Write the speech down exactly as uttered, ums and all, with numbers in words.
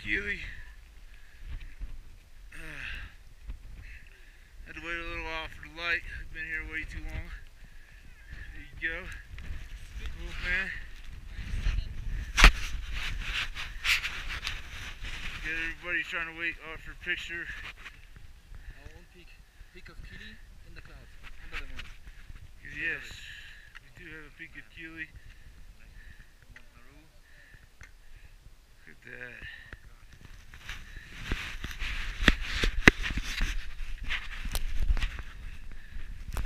Keely. Uh, had to wait a little while for the light. I've been here way too long. There you go. Cool, man. Got everybody trying to wait uh, for a picture. Our own peak, peak of Keely in the clouds, under the moon. Yes, we do have a peak of Keely.